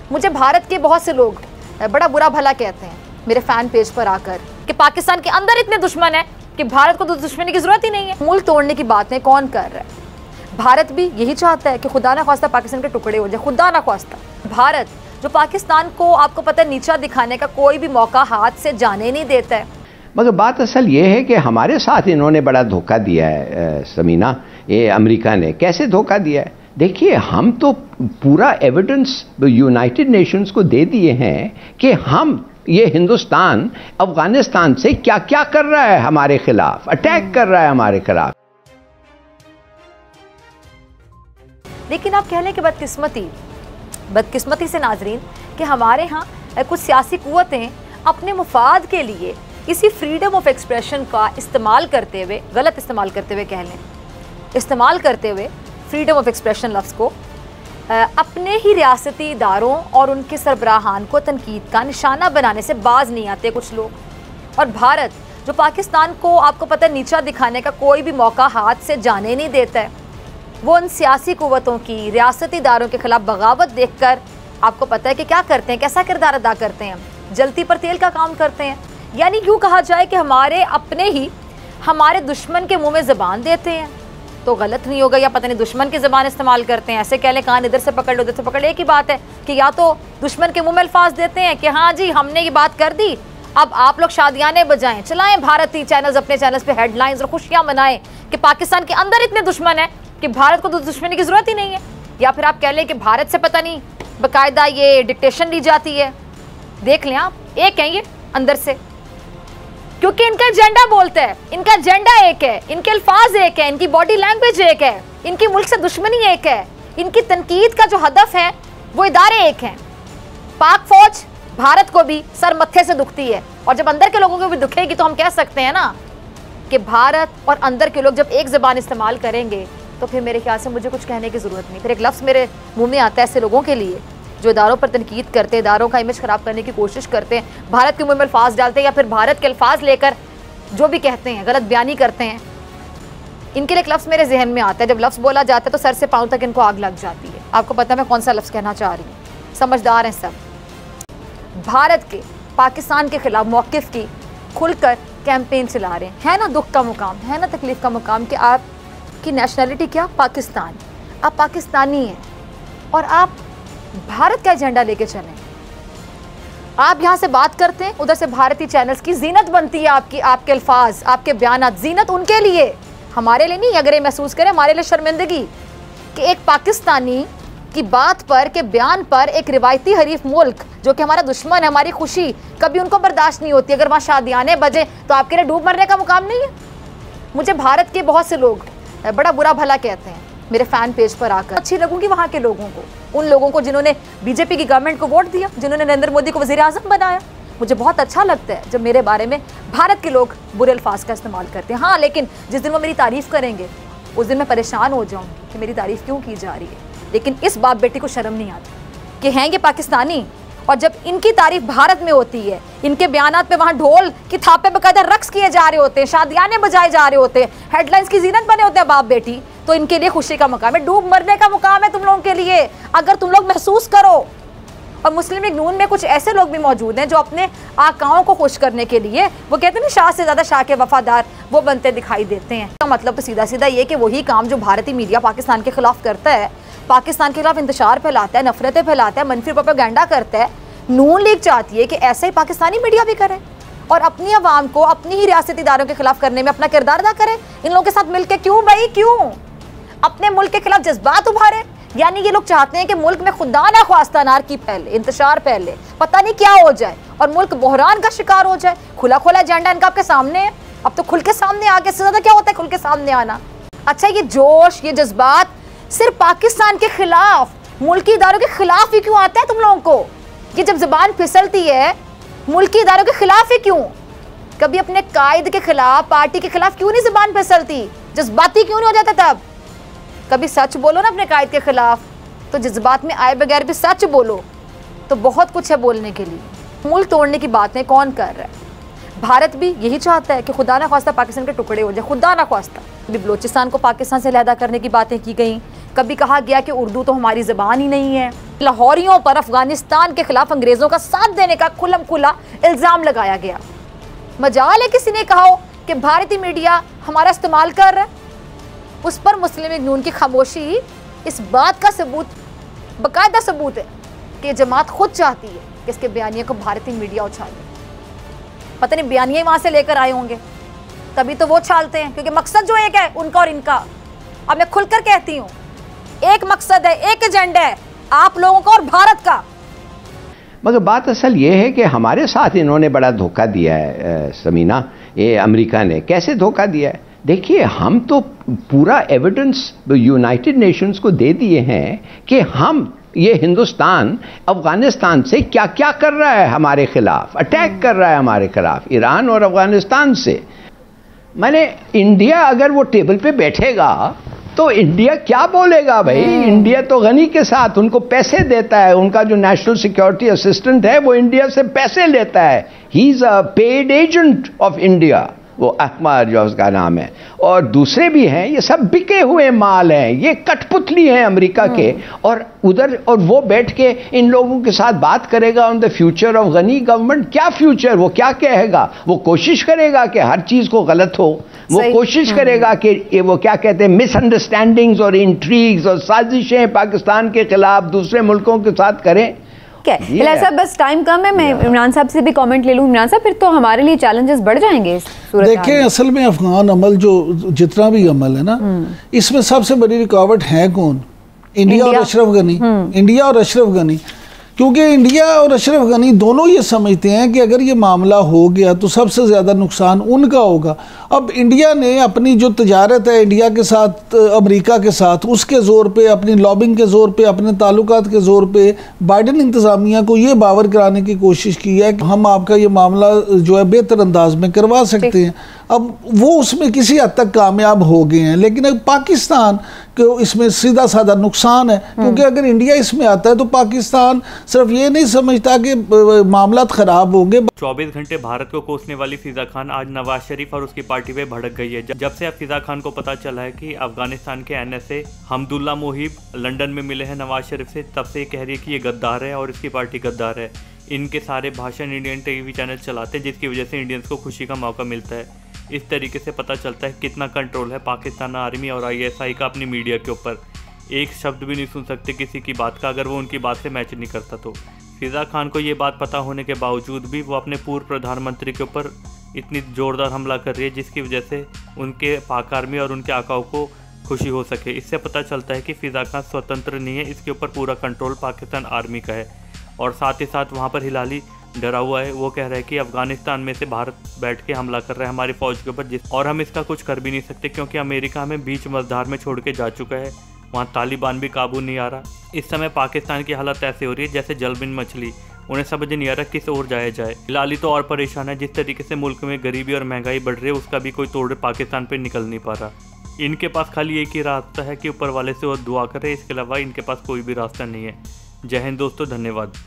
मुझे भारत के बहुत से लोग बड़ा बुरा भला कहते हैं मेरे फैन पेज पर आकर कि पाकिस्तान के अंदर इतने दुश्मन है कि भारत को तो दुश्मनी की जरूरत ही नहीं है। मुल्क तोड़ने की बातें कौन कर रहा है? भारत भी यही चाहता है कि खुदा ना ख्वास्ता पाकिस्तान के टुकड़े हो जाए, खुदा ना ख्वास्ता। भारत जो पाकिस्तान को आपको पता है नीचा दिखाने का कोई भी मौका हाथ से जाने नहीं देता है। मगर बात असल ये है कि हमारे साथ इन्होंने बड़ा धोखा दिया है समीना, ये अमेरिका ने कैसे धोखा दिया है। देखिए, हम तो पूरा एविडेंस यूनाइटेड नेशंस को दे दिए हैं कि हम ये हिंदुस्तान अफगानिस्तान से क्या क्या कर रहा है, हमारे खिलाफ अटैक कर रहा है हमारे खिलाफ। लेकिन आप कह लें कि बदकिस्मती से नाजरीन कि हमारे यहाँ कुछ सियासी कुव्वतें अपने मुफाद के लिए इसी फ्रीडम ऑफ एक्सप्रेशन का इस्तेमाल करते हुए, गलत इस्तेमाल करते हुए कह लें, इस्तेमाल करते हुए फ्रीडम ऑफ एक्सप्रेशन लफ्ज़ को अपने ही रियासती इदारों और उनके सरबराहान को तनकीद का निशाना बनाने से बाज नहीं आते कुछ लोग। और भारत जो पाकिस्तान को आपको पता है नीचा दिखाने का कोई भी मौका हाथ से जाने नहीं देता है, वो उन सियासी कुव्वतों की रियासती इदारों के खिलाफ बगावत देखकर आपको पता है कि क्या करते हैं, कैसा किरदार अदा करते हैं, जलती पर तेल का काम करते हैं। यानी यूँ कहा जाए कि हमारे अपने ही हमारे दुश्मन के मुँह में ज़बान देते हैं तो गलत नहीं होगा, या पता नहीं दुश्मन की ज़बान इस्तेमाल करते हैं। ऐसे कह लें कान इधर से पकड़ लो उधर से पकड़ लो, एक ही बात है कि या तो दुश्मन के मुंह में अल्फाज देते हैं कि हाँ जी हमने ये बात कर दी, अब आप लोग शादियाने बजाएं, चलाएं भारतीय चैनल्स, अपने चैनल्स पे हेडलाइंस और खुशियाँ मनाएं कि पाकिस्तान के अंदर इतने दुश्मन है कि भारत को तो दुश्मनी की ज़रूरत ही नहीं है। या फिर आप कह लें कि भारत से पता नहीं बाकायदा ये डिक्टेशन ली जाती है। देख लें आप, एक है ये अंदर से, क्योंकि इनका एजेंडा बोलता है, इनका एजेंडा एक है, इनके अल्फाज एक है, इनकी बॉडी लैंग्वेज एक है, इनकी मुल्क से दुश्मनी एक है, इनकी तनकीद का जो हदफ है वो इदारे एक हैं। पाक फौज भारत को भी सर मत्थे से दुखती है, और जब अंदर के लोगों को भी दुखेगी तो हम कह सकते हैं ना कि भारत और अंदर के लोग जब एक ज़बान इस्तेमाल करेंगे तो फिर मेरे ख्याल से मुझे कुछ कहने की ज़रूरत नहीं। फिर एक लफ्ज़ मेरे मुँह में आता है ऐसे लोगों के लिए जो इदारों पर तनकीद करते हैं, इदारों का इमेज ख़राब करने की कोशिश करते हैं, भारत के मुंह में अल्फाज डालते हैं या फिर भारत के अल्फाज लेकर जो भी कहते हैं गलत बयानी करते हैं। इनके लिए एक लफ्ज़ मेरे जहन में आता है, जब लफ्ज़ बोला जाता है तो सर से पाँव तक इनको आग लग जाती है। आपको पता है मैं कौन सा लफ्ज़ कहना चाह रही हूँ, समझदार हैं सब। भारत के पाकिस्तान के खिलाफ मौक़िफ़ की खुलकर कैंपेन चला रहे हैं। है ना दुख का मुकाम, है ना तकलीफ़ का मुकाम कि आपकी नेशनलिटी क्या, पाकिस्तान, आप पाकिस्तानी हैं और आप भारत का एजेंडा लेके चलें। आप यहाँ से बात करते हैं, उधर से भारतीय चैनल्स की जीनत बनती है आपकी, आपके अल्फाज, आपके बयानात। जीनत उनके लिए, हमारे लिए नहीं। अगर ये महसूस करें हमारे लिए शर्मिंदगी कि एक पाकिस्तानी की बात पर, के बयान पर एक रिवायती हरीफ मुल्क जो कि हमारा दुश्मन है, हमारी खुशी कभी उनको बर्दाश्त नहीं होती। अगर वहाँ शादियाने बजे तो आपके लिए डूब मरने का मुकाम नहीं है। मुझे भारत के बहुत से लोग बड़ा बुरा भला कहते हैं मेरे फ़ैन पेज पर आकर। अच्छी लगूंगी वहाँ के लोगों को, उन लोगों को जिन्होंने बीजेपी की गवर्नमेंट को वोट दिया, जिन्होंने नरेंद्र मोदी को वज़ीर आज़म बनाया। मुझे बहुत अच्छा लगता है जब मेरे बारे में भारत के लोग बुरे अल्फाज का इस्तेमाल करते हैं। हाँ, लेकिन जिस दिन वो मेरी तारीफ़ करेंगे उस दिन मैं परेशान हो जाऊँगी कि मेरी तारीफ़ क्यों की जा रही है। लेकिन इस बाप बेटी को शर्म नहीं आती कि हैं ये पाकिस्तानी, और जब इनकी तारीफ भारत में होती है, इनके बयानात पे वहाँ ढोल की थापे बकायदा रक्स किए जा रहे होते हैं, शादियाने बजाए जा रहे होते हैं, हेडलाइंस की जीनत बने होते हैं बाप बेटी, तो इनके लिए खुशी का मुकाम है, डूब मरने का मुकाम है तुम लोगों के लिए, अगर तुम लोग महसूस करो। और मुस्लिम लीग नून में कुछ ऐसे लोग भी मौजूद हैं जो अपने आकाओं को खुश करने के लिए, वो कहते हैं ना शाह से ज़्यादा शाह के वफादार, वो बनते दिखाई देते हैं। तो मतलब तो सीधा सीधा ये कि वही काम जो भारतीय मीडिया पाकिस्तान के खिलाफ करता है, पाकिस्तान के खिलाफ इंतशार फैलाता है, नफरतें फैलाता है, मनफी प्रोपेगेंडा करता है, नून लीग चाहती है कि ऐसे ही पाकिस्तानी मीडिया भी करे और अपनी आवाम को अपनी ही रियासती इदारों के खिलाफ करने में अपना किरदार अदा करे। इन लोगों के साथ मिलकर क्यों भाई, क्यों अपने मुल्क के खिलाफ जज्बात उभारे। यानी ये लोग चाहते हैं कि मुल्क में खुदा ना ख्वास्ता अनारकी फैले, इंतशार फैले, पता नहीं क्या हो जाए और मुल्क बहरान का शिकार हो जाए। खुला खुला एजेंडा इनका आपके सामने है, अब तो खुल के सामने आगे से ज़्यादा क्या होता है खुल के सामने आना। अच्छा, ये जोश, ये जज्बात सिर्फ पाकिस्तान के खिलाफ, मुल्की इदारों के खिलाफ ही क्यों आता है तुम लोगों को? ये जब ज़बान फिसलती है मुल्की इदारों के खिलाफ ही क्यों? कभी अपने कायद के खिलाफ, पार्टी के खिलाफ क्यों नहीं ज़बान फिसलती? जज्बाती क्यों नहीं हो जाता तब? कभी सच बोलो ना अपने कायद के खिलाफ, तो जज्बात में आए बगैर भी सच बोलो तो बहुत कुछ है बोलने के लिए। मुल्क तोड़ने की बातें कौन कर रहा है? भारत भी यही चाहता है कि खुदा ना ख्वास्ता पाकिस्तान के टुकड़े हो जाए, खुदा ना ख्वास्ता। कभी बलोचिस्तान को पाकिस्तान से अलहदा करने की बातें की गई, कभी कहा गया कि उर्दू तो हमारी ज़बान ही नहीं है। लाहौरियों पर अफगानिस्तान के खिलाफ अंग्रेज़ों का साथ देने का खुल्लम खुला इल्ज़ाम लगाया गया। मजाल है किसी ने कहा हो कि भारतीय मीडिया हमारा इस्तेमाल कर रहा है, उस पर मुस्लिम लीग नून की खामोशी इस बात का सबूत, बाकायदा सबूत है कि जमात खुद चाहती है कि इसके बयानिया को भारतीय मीडिया उछाले। पता नहीं बयानिया ही वहाँ से लेकर आए होंगे, तभी तो वो छालते हैं, क्योंकि मकसद जो एक है उनका और इनका। अब मैं खुलकर कहती हूँ, एक मकसद है, एक एजेंडा है, आप लोगों का और भारत का। मगर बात असल ये है कि हमारे साथ इन्होंने बड़ा धोखा दिया है समीना, ये अमेरिका ने। कैसे धोखा दिया है? देखिए, हम तो पूरा एविडेंस यूनाइटेड नेशंस को दे दिए हैं कि हम ये हिंदुस्तान अफगानिस्तान से क्या क्या कर रहा है, हमारे खिलाफ अटैक कर रहा है, हमारे खिलाफ ईरान और अफगानिस्तान से। मैंने इंडिया अगर वो टेबल पे बैठेगा तो इंडिया क्या बोलेगा भाई? इंडिया तो गनी के साथ उनको पैसे देता है, उनका जो नेशनल सिक्योरिटी असिस्टेंट है वो इंडिया से पैसे लेता है। He is a paid agent of India, वो अहमद जो उसका नाम है, और दूसरे भी हैं। ये सब बिके हुए माल हैं, ये कठपुतली हैं अमेरिका के। और उधर और वो बैठ के इन लोगों के साथ बात करेगा on the future of Ghani government. क्या फ्यूचर? वो क्या कहेगा? वो कोशिश करेगा कि हर चीज को गलत हो, वो कोशिश करेगा कि वो क्या कहते हैं, मिसअंडरस्टैंडिंग्स और इंट्रीग्स और साजिशें पाकिस्तान के खिलाफ दूसरे मुल्कों के साथ करें। इलाही साहब, बस टाइम कम है, मैं इमरान साहब से भी कमेंट ले लूं। इमरान साहब, फिर तो हमारे लिए चैलेंजेस बढ़ जाएंगे। देखिए, असल में अफगान अमल जो जितना भी अमल है ना, इसमें सबसे बड़ी रुकावट है कौन? इंडिया और अशरफ गनी। इंडिया और अशरफ गनी, क्योंकि इंडिया और अशरफ गनी दोनों ये समझते हैं कि अगर ये मामला हो गया तो सबसे ज़्यादा नुकसान उनका होगा। अब इंडिया ने अपनी जो तजारत है इंडिया के साथ, अमेरिका के साथ, उसके ज़ोर पे, अपनी लॉबिंग के ज़ोर पे, अपने ताल्लुकात के ज़ोर पे बाइडन इंतज़ामिया को ये बावर कराने की कोशिश की है कि हम आपका ये मामला जो है बेहतर अंदाज में करवा सकते हैं। अब वो उसमें किसी हद तक कामयाब हो गए हैं, लेकिन अब पाकिस्तान को इसमें सीधा साधा नुकसान है, क्योंकि अगर इंडिया इसमें आता है तो पाकिस्तान सिर्फ ये नहीं समझता कि मामला खराब होंगे। 24 घंटे भारत को कोसने वाली फिजा खान आज नवाज शरीफ और उसकी पार्टी पे भड़क गई है। जब से अब फिजा खान को पता चला है कि अफगानिस्तान के NSA हमदुल्ला मोहिब लंदन में मिले हैं नवाज शरीफ से, तब से ये कह रही है कि ये गद्दार है और इसकी पार्टी गद्दार है। इनके सारे भाषण इंडियन टीवी चैनल चलाते हैं, जिसकी वजह से इंडियंस को खुशी का मौका मिलता है। इस तरीके से पता चलता है कितना कंट्रोल है पाकिस्तान आर्मी और ISI का अपनी मीडिया के ऊपर। एक शब्द भी नहीं सुन सकते किसी की बात का अगर वो उनकी बात से मैच नहीं करता तो। फिजा खान को ये बात पता होने के बावजूद भी वो अपने पूर्व प्रधानमंत्री के ऊपर इतनी ज़ोरदार हमला कर रही है, जिसकी वजह से उनके पाक आर्मी और उनके आकाओं को खुशी हो सके। इससे पता चलता है कि फिजा खान स्वतंत्र नहीं है, इसके ऊपर पूरा कंट्रोल पाकिस्तान आर्मी का है। और साथ ही साथ वहाँ पर हिलाली डरा हुआ है, वो कह रहा है कि अफगानिस्तान में से भारत बैठ के हमला कर रहा है हमारी फ़ौज के ऊपर, और हम इसका कुछ कर भी नहीं सकते क्योंकि अमेरिका हमें बीच मझधार में छोड़ के जा चुका है। वहाँ तालिबान भी काबू नहीं आ रहा। इस समय पाकिस्तान की हालत ऐसे हो रही है जैसे जलबिन मछली, उन्हें समझ नहीं आ रहा किस ओर जाया जाए। हिलाली तो और परेशान है, जिस तरीके से मुल्क में गरीबी और महंगाई बढ़ रही है उसका भी कोई तोड़ पाकिस्तान पर निकल नहीं पा रहा। इनके पास खाली एक ही रास्ता है कि ऊपर वाले से वो दुआ करें, इसके अलावा इनके पास कोई भी रास्ता नहीं है। जय हिंद दोस्तों, धन्यवाद।